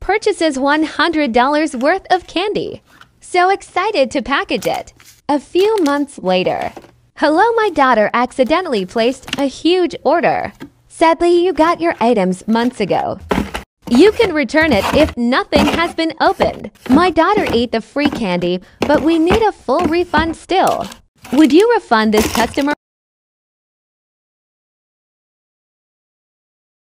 purchases $100 worth of candy. So excited to package it. A few months later. Hello, my daughter accidentally placed a huge order. Sadly, you got your items months ago. You can return it if nothing has been opened. My daughter ate the free candy, but we need a full refund still. Would you refund this customer?